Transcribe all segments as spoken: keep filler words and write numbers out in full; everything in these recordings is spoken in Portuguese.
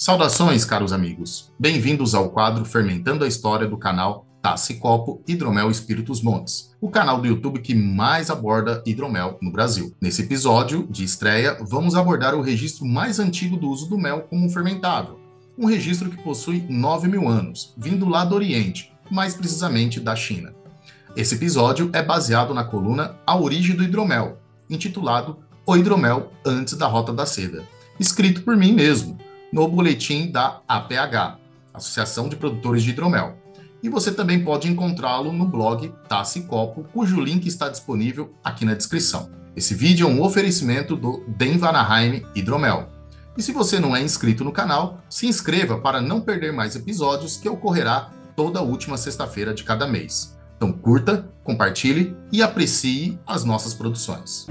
Saudações, caros amigos. Bem-vindos ao quadro Fermentando a História do canal Taça e Copo Hidromel Espíritos Montes, o canal do YouTube que mais aborda hidromel no Brasil. Nesse episódio de estreia, vamos abordar o registro mais antigo do uso do mel como um fermentável, um registro que possui nove mil anos, vindo lá do Oriente, mais precisamente da China. Esse episódio é baseado na coluna A Origem do Hidromel, intitulado O Hidromel Antes da Rota da Seda, escrito por mim mesmo, no boletim da A P H, Associação de Produtores de Hidromel. E você também pode encontrá-lo no blog Taça e Copo, cujo link está disponível aqui na descrição. Esse vídeo é um oferecimento do Den Vanaheim Hidromel. E se você não é inscrito no canal, se inscreva para não perder mais episódios que ocorrerá toda última sexta-feira de cada mês. Então curta, compartilhe e aprecie as nossas produções.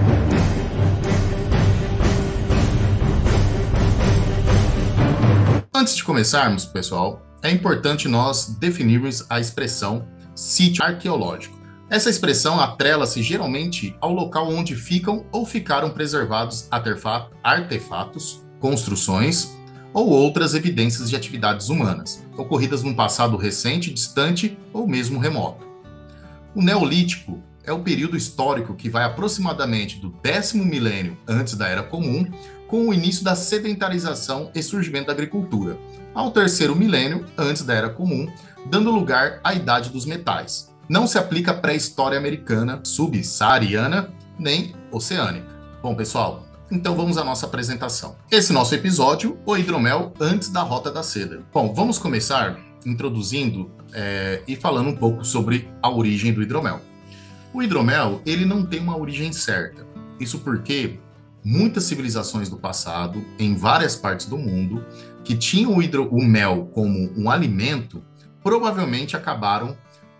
Antes de começarmos, pessoal, é importante nós definirmos a expressão sítio arqueológico. Essa expressão atrela-se geralmente ao local onde ficam ou ficaram preservados artefatos, construções ou outras evidências de atividades humanas, ocorridas num passado recente, distante ou mesmo remoto. O Neolítico é o período histórico que vai aproximadamente do décimo milênio antes da Era Comum, com o início da sedentarização e surgimento da agricultura, ao terceiro milênio antes da Era Comum, dando lugar à Idade dos Metais. Não se aplica à pré-história americana, subsaariana, nem oceânica. Bom, pessoal, então vamos à nossa apresentação. Esse nosso episódio, o hidromel antes da Rota da Seda. Bom, vamos começar introduzindo é, e falando um pouco sobre a origem do hidromel. O hidromel, ele não tem uma origem certa. Isso porque muitas civilizações do passado, em várias partes do mundo, que tinham o, hidro, o mel como um alimento, provavelmente acabaram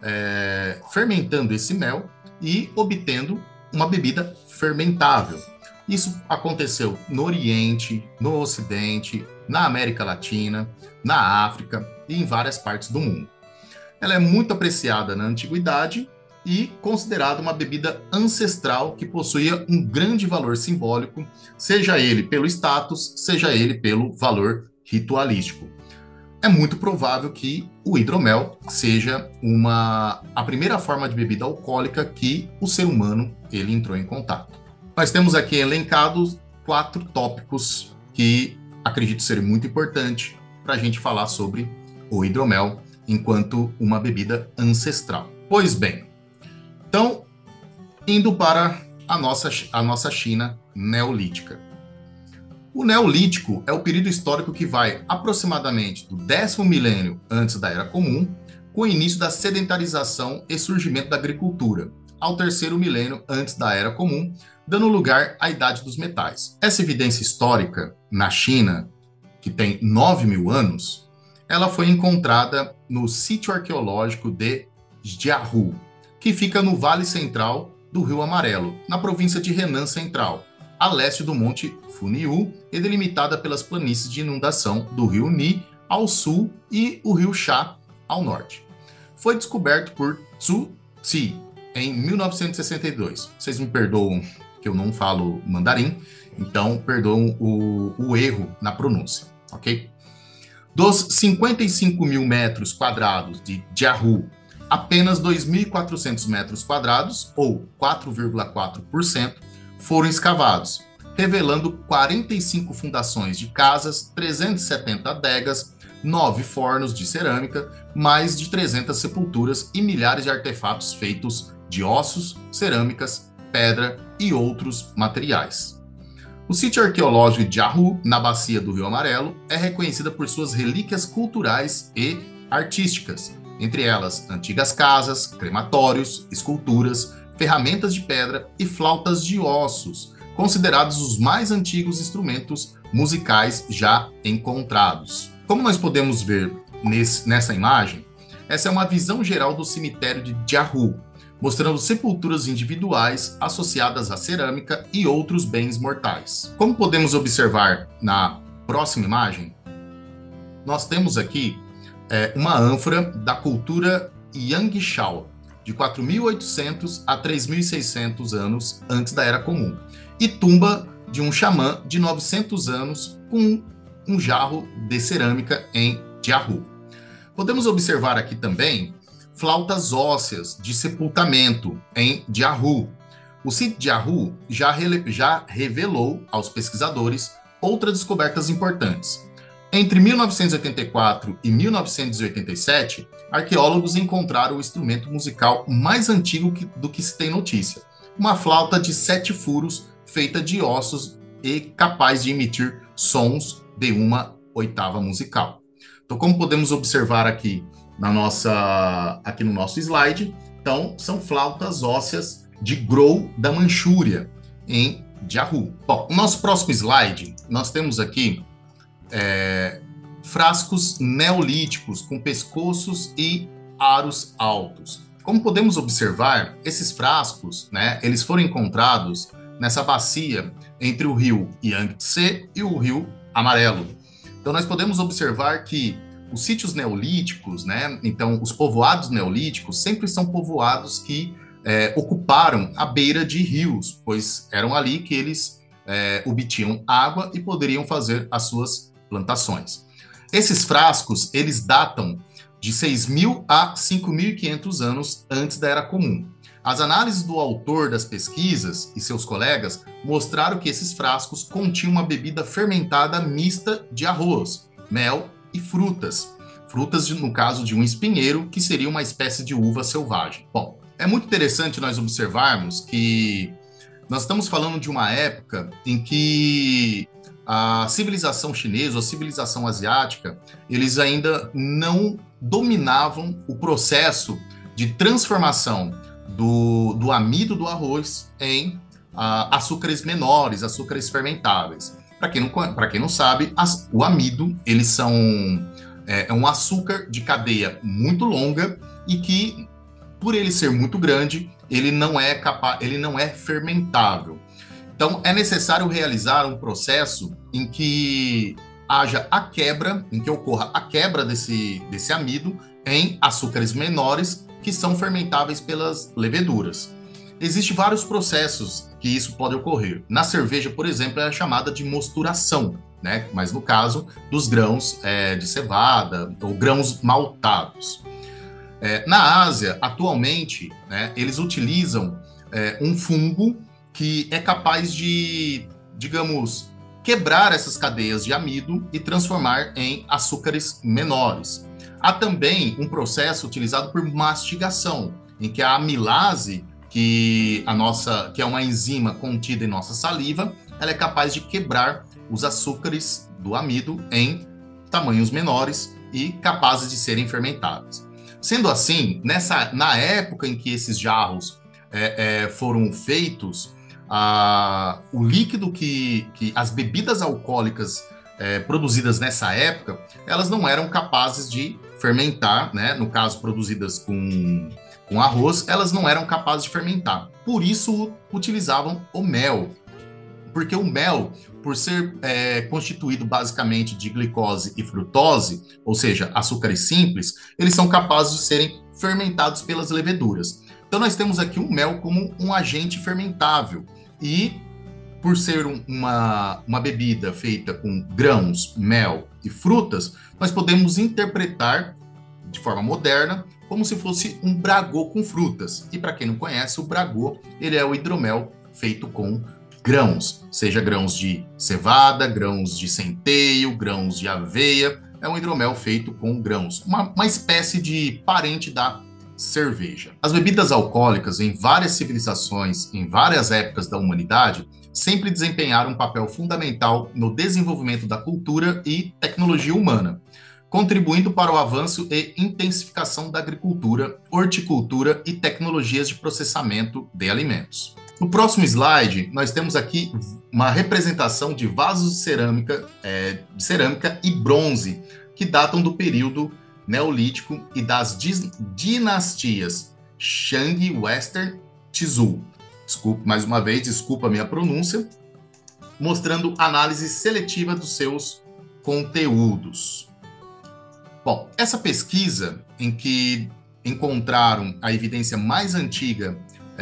é, fermentando esse mel e obtendo uma bebida fermentável. Isso aconteceu no Oriente, no Ocidente, na América Latina, na África e em várias partes do mundo. Ela é muito apreciada na antiguidade e considerada uma bebida ancestral que possuía um grande valor simbólico, seja ele pelo status, seja ele pelo valor ritualístico. É muito provável que o hidromel seja uma, a primeira forma de bebida alcoólica que o ser humano ele entrou em contato. Nós temos aqui elencados quatro tópicos que acredito ser muito importante para a gente falar sobre o hidromel enquanto uma bebida ancestral. Pois bem, então, indo para a nossa, a nossa China neolítica. O Neolítico é o período histórico que vai aproximadamente do décimo milênio antes da Era Comum, com o início da sedentarização e surgimento da agricultura, ao terceiro milênio antes da Era Comum, dando lugar à Idade dos Metais. Essa evidência histórica na China, que tem nove mil anos, ela foi encontrada no sítio arqueológico de Jiahu, que fica no Vale Central do Rio Amarelo, na província de Henan Central, a leste do Monte Funiu, e delimitada pelas planícies de inundação do Rio Ni ao sul e o Rio Sha ao norte. Foi descoberto por Zhu Ci em mil novecentos e sessenta e dois. Vocês me perdoam que eu não falo mandarim, então perdoam o, o erro na pronúncia, ok? Dos cinquenta e cinco mil metros quadrados de Jiahu, apenas dois mil e quatrocentos metros quadrados, ou quatro vírgula quatro por cento, foram escavados, revelando quarenta e cinco fundações de casas, trezentas e setenta adegas, nove fornos de cerâmica, mais de trezentas sepulturas e milhares de artefatos feitos de ossos, cerâmicas, pedra e outros materiais. O sítio arqueológico de Jiahu, na bacia do Rio Amarelo, é reconhecida por suas relíquias culturais e artísticas, entre elas antigas casas, crematórios, esculturas, ferramentas de pedra e flautas de ossos, considerados os mais antigos instrumentos musicais já encontrados. Como nós podemos ver nesse, nessa imagem, essa é uma visão geral do cemitério de Jiahu, mostrando sepulturas individuais associadas à cerâmica e outros bens mortais. Como podemos observar na próxima imagem, nós temos aqui é, uma ânfora da cultura Yangshao, de quatro mil e oitocentos a três mil e seiscentos anos antes da Era Comum, e tumba de um xamã de novecentos anos com um jarro de cerâmica em Jiahu. Podemos observar aqui também flautas ósseas de sepultamento em Jiahu. O sítio de Jiahu já, já revelou aos pesquisadores outras descobertas importantes. Entre mil novecentos e oitenta e quatro e mil novecentos e oitenta e sete, arqueólogos encontraram o instrumento musical mais antigo que, do que se tem notícia, uma flauta de sete furos feita de ossos e capaz de emitir sons de uma oitava musical. Então, como podemos observar aqui, na nossa, aqui no nosso slide, então, são flautas ósseas de Grou da Manchúria, em Jiahu. Bom, no nosso próximo slide, nós temos aqui É, frascos neolíticos com pescoços e aros altos. Como podemos observar, esses frascos, né, eles foram encontrados nessa bacia entre o rio Yangtze e o rio Amarelo. Então nós podemos observar que os sítios neolíticos, né, então os povoados neolíticos sempre são povoados que é, ocuparam a beira de rios, pois eram ali que eles é, obtinham água e poderiam fazer as suas plantações. Esses frascos, eles datam de seis mil a cinco mil e quinhentos anos antes da Era Comum. As análises do autor das pesquisas e seus colegas mostraram que esses frascos continham uma bebida fermentada mista de arroz, mel e frutas. Frutas, de, no caso de um espinheiro, que seria uma espécie de uva selvagem. Bom, é muito interessante nós observarmos que nós estamos falando de uma época em que a civilização chinesa, a civilização asiática, eles ainda não dominavam o processo de transformação do, do amido do arroz em uh, açúcares menores, açúcares fermentáveis. Para quem não, para quem não sabe, as, o amido, eles são é, é um açúcar de cadeia muito longa e que, por ele ser muito grande, ele não é capaz, ele não é fermentável. Então, é necessário realizar um processo em que haja a quebra, em que ocorra a quebra desse, desse amido em açúcares menores que são fermentáveis pelas leveduras. Existem vários processos que isso pode ocorrer. Na cerveja, por exemplo, é a chamada de mosturação, né? Mas no caso dos grãos é, de cevada ou grãos maltados. É, na Ásia, atualmente, né, eles utilizam é, um fungo que é capaz de, digamos, quebrar essas cadeias de amido e transformar em açúcares menores. Há também um processo utilizado por mastigação, em que a amilase, que, a nossa, que é uma enzima contida em nossa saliva, ela é capaz de quebrar os açúcares do amido em tamanhos menores e capazes de serem fermentados. Sendo assim, nessa, na época em que esses jarros é, é, foram feitos, Ah, o líquido que, que as bebidas alcoólicas é, produzidas nessa época, elas não eram capazes de fermentar, né? No caso, produzidas com, com arroz, elas não eram capazes de fermentar. Por isso, utilizavam o mel. Porque o mel, por ser é, constituído basicamente de glicose e frutose, ou seja, açúcares simples, eles são capazes de serem fermentados pelas leveduras. Então, nós temos aqui o mel como um agente fermentável. E, por ser um, uma, uma bebida feita com grãos, mel e frutas, nós podemos interpretar de forma moderna como se fosse um bragô com frutas. E, para quem não conhece, o bragô, ele é o hidromel feito com grãos, seja grãos de cevada, grãos de centeio, grãos de aveia. É um hidromel feito com grãos, uma, uma espécie de parente da cerveja. As bebidas alcoólicas em várias civilizações, em várias épocas da humanidade, sempre desempenharam um papel fundamental no desenvolvimento da cultura e tecnologia humana, contribuindo para o avanço e intensificação da agricultura, horticultura e tecnologias de processamento de alimentos. No próximo slide, nós temos aqui uma representação de vasos de cerâmica, é, de cerâmica e bronze, que datam do período Neolítico e das dinastias Shang, Western, Tzu. Desculpa, mais uma vez, desculpa a minha pronúncia, mostrando análise seletiva dos seus conteúdos. Bom, essa pesquisa em que encontraram a evidência mais antiga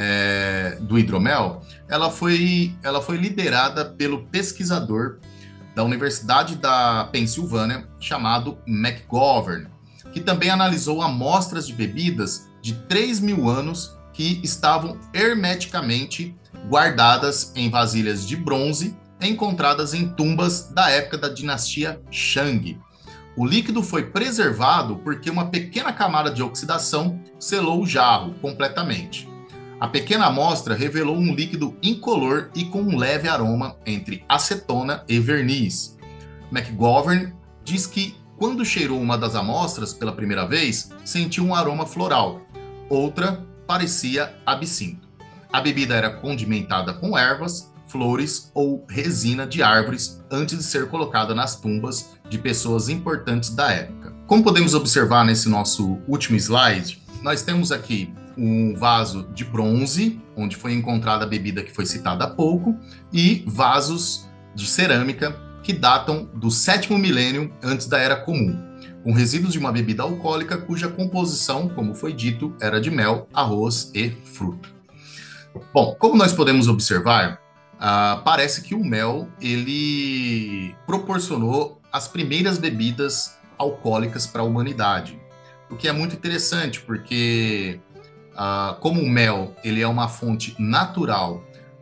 é, do hidromel, ela foi, ela foi liderada pelo pesquisador da Universidade da Pensilvânia, chamado McGovern, que também analisou amostras de bebidas de três mil anos que estavam hermeticamente guardadas em vasilhas de bronze encontradas em tumbas da época da dinastia Shang. O líquido foi preservado porque uma pequena camada de oxidação selou o jarro completamente. A pequena amostra revelou um líquido incolor e com um leve aroma entre acetona e verniz. McGovern diz que, quando cheirou uma das amostras pela primeira vez, sentiu um aroma floral. Outra parecia absinto. A bebida era condimentada com ervas, flores ou resina de árvores antes de ser colocada nas tumbas de pessoas importantes da época. Como podemos observar nesse nosso último slide, nós temos aqui um vaso de bronze, onde foi encontrada a bebida que foi citada há pouco, e vasos de cerâmica que datam do sétimo milênio antes da Era Comum, com resíduos de uma bebida alcoólica cuja composição, como foi dito, era de mel, arroz e fruta. Bom, como nós podemos observar, uh, parece que o mel ele proporcionou as primeiras bebidas alcoólicas para a humanidade, o que é muito interessante, porque uh, como o mel ele é uma fonte natural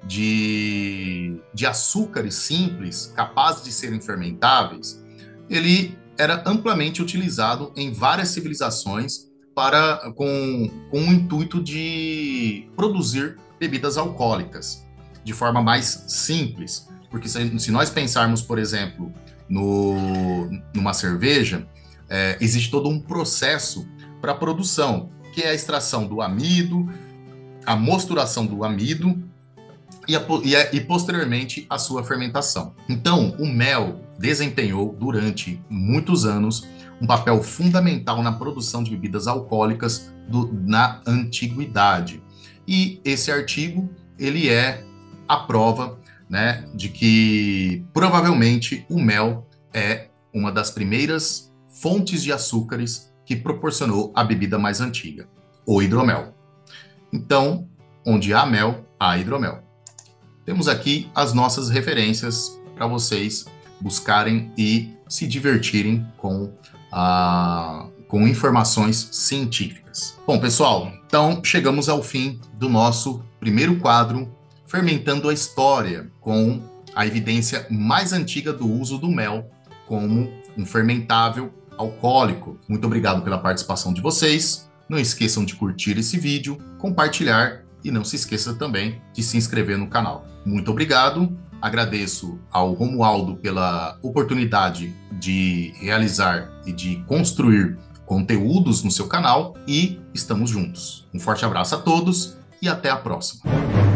de, de açúcares simples, capazes de serem fermentáveis, ele era amplamente utilizado em várias civilizações para, com, com o intuito de produzir bebidas alcoólicas de forma mais simples. Porque se, se nós pensarmos, por exemplo, no, numa cerveja, é, existe todo um processo para a produção, que é a extração do amido, a mosturação do amido e, a, e, a, e posteriormente a sua fermentação. Então, o mel desempenhou durante muitos anos um papel fundamental na produção de bebidas alcoólicas do, na antiguidade. E esse artigo, ele é a prova, né, de que provavelmente o mel é uma das primeiras fontes de açúcares que proporcionou a bebida mais antiga, o hidromel. Então, onde há mel, há hidromel. Temos aqui as nossas referências para vocês buscarem e se divertirem com, a, com informações científicas. Bom, pessoal, então chegamos ao fim do nosso primeiro quadro, Fermentando a História, com a evidência mais antiga do uso do mel como um fermentável alcoólico. Muito obrigado pela participação de vocês. Não esqueçam de curtir esse vídeo, compartilhar e não se esqueça também de se inscrever no canal. Muito obrigado. Agradeço ao Romualdo pela oportunidade de realizar e de construir conteúdos no seu canal e estamos juntos. Um forte abraço a todos e até a próxima.